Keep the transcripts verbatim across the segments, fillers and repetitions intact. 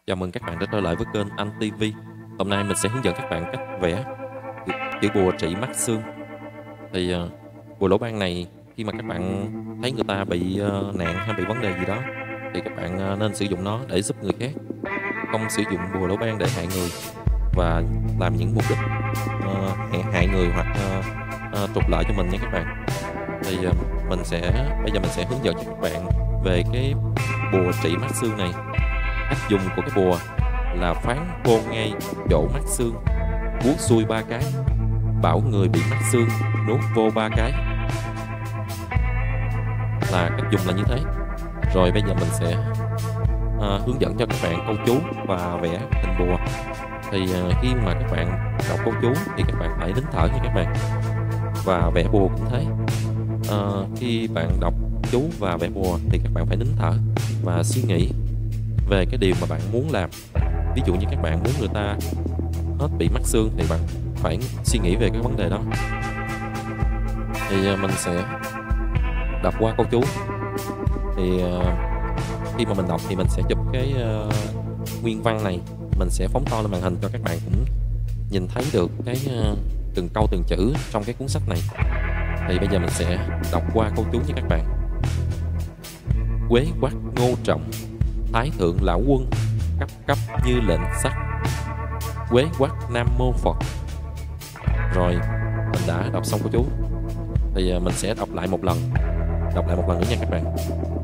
Chào mừng các bạn đã trở lại với kênh Anh ti vi. Hôm nay mình sẽ hướng dẫn các bạn cách vẽ chữ, chữ bùa trị mắc xương. Thì uh, bùa lỗ ban này, khi mà các bạn thấy người ta bị uh, nạn hay bị vấn đề gì đó, thì các bạn uh, nên sử dụng nó để giúp người khác, không sử dụng bùa lỗ ban để hại người và làm những mục đích uh, hại người hoặc uh, uh, trục lợi cho mình nha các bạn. Thì uh, mình sẽ bây giờ mình sẽ hướng dẫn cho các bạn về cái bùa trị mắc xương này. Cách dùng của cái bùa là phán vô ngay chỗ mắc xương, vuốt xuôi ba cái, bảo người bị mắc xương nuốt vô ba cái. Là cách dùng là như thế. Rồi bây giờ mình sẽ à, hướng dẫn cho các bạn câu chú và vẽ hình bùa. Thì à, khi mà các bạn đọc câu chú thì các bạn phải nín thở nha các bạn. Và vẽ bùa cũng thế. À, khi bạn đọc chú và vẽ bùa thì các bạn phải nín thở và suy nghĩ về cái điều mà bạn muốn làm. Ví dụ như các bạn muốn người ta hết bị mắc xương thì bạn phải suy nghĩ về cái vấn đề đó. Thì mình sẽ đọc qua câu chú. Thì khi mà mình đọc thì mình sẽ chụp cái uh, nguyên văn này, mình sẽ phóng to lên màn hình cho các bạn cũng nhìn thấy được cái uh, từng câu từng chữ trong cái cuốn sách này. Thì bây giờ mình sẽ đọc qua câu chú cho các bạn. Quế quắc ngô trọng, Thái thượng lão quân, cấp cấp như lệnh sắt. Quế quắc nam mô Phật. Rồi mình đã đọc xong câu chú. Thì mình sẽ đọc lại một lần. Đọc lại một lần nữa nha các bạn.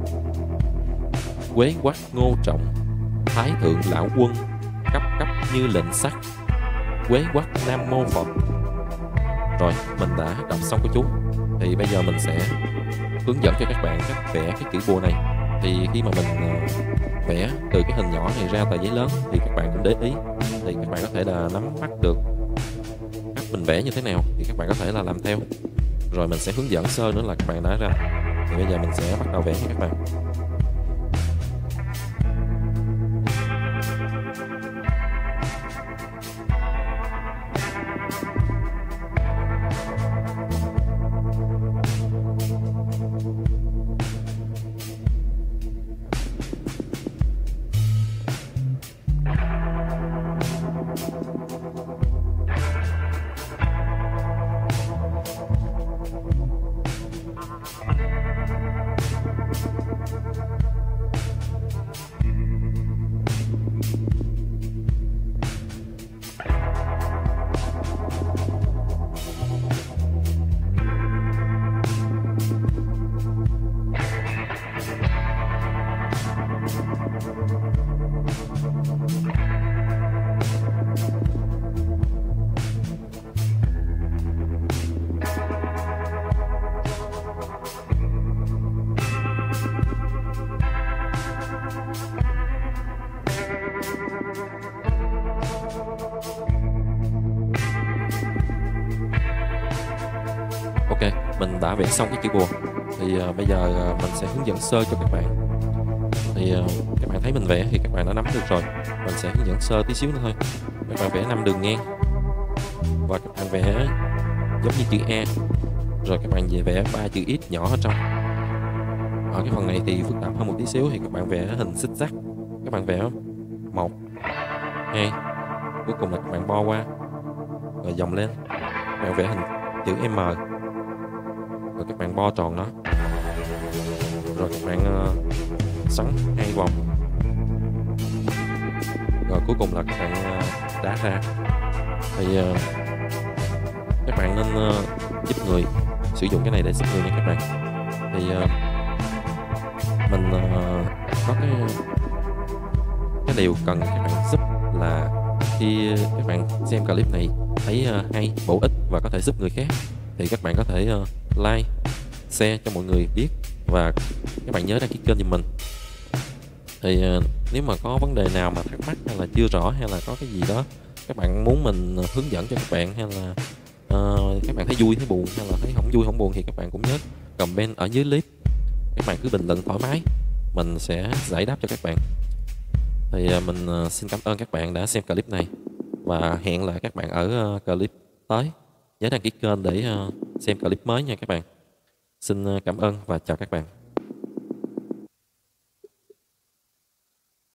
Quế quắc ngô trọng, Thái thượng lão quân, cấp cấp như lệnh sắt. Quế quắc nam mô Phật. Rồi mình đã đọc xong câu chú. Thì bây giờ mình sẽ hướng dẫn cho các bạn cách vẽ cái chữ bùa này. Thì khi mà mình uh, vẽ từ cái hình nhỏ này ra tờ giấy lớn thì các bạn cũng để ý, thì các bạn có thể là nắm bắt được cách mình vẽ như thế nào, thì các bạn có thể là làm theo. Rồi mình sẽ hướng dẫn sơ nữa là các bạn đã ra. Thì bây giờ mình sẽ bắt đầu vẽ nha các bạn. Ok, mình đã vẽ xong cái chữ bùa. Thì uh, bây giờ uh, mình sẽ hướng dẫn sơ cho các bạn. Thì uh, các bạn thấy mình vẽ thì các bạn đã nắm được rồi. Mình sẽ hướng dẫn sơ tí xíu nữa thôi. Các bạn vẽ năm đường ngang và các bạn vẽ giống như chữ E. Rồi các bạn về vẽ ba chữ X nhỏ ở trong. Ở cái phần này thì phức tạp hơn một tí xíu, thì các bạn vẽ hình xích sắt. Các bạn vẽ một, hai, cuối cùng là các bạn bo qua rồi vòng lên. Các bạn vẽ hình chữ M, rồi các bạn bo tròn nó, rồi các bạn uh, xoắn hai vòng, rồi cuối cùng là các bạn uh, đá ra. Thì uh, các bạn nên uh, giúp người, sử dụng cái này để giúp người nha các bạn. Thì uh, mình uh, có cái cái điều cần các bạn giúp là khi các bạn xem clip này thấy uh, hay, bổ ích và có thể giúp người khác, thì các bạn có thể uh, like, share cho mọi người biết, và các bạn nhớ đăng ký kênh giùm mình. Thì uh, nếu mà có vấn đề nào mà thắc mắc hay là chưa rõ, hay là có cái gì đó các bạn muốn mình hướng dẫn cho các bạn, hay là uh, các bạn thấy vui thấy buồn, hay là thấy không vui không buồn, thì các bạn cũng nhớ comment ở dưới clip. Các bạn cứ bình luận thoải mái, mình sẽ giải đáp cho các bạn. Thì uh, mình uh, xin cảm ơn các bạn đã xem clip này, và hẹn lại các bạn ở uh, clip tới. Nhớ đăng ký kênh để uh, xem clip mới nha các bạn. Xin cảm ơn và chào các bạn.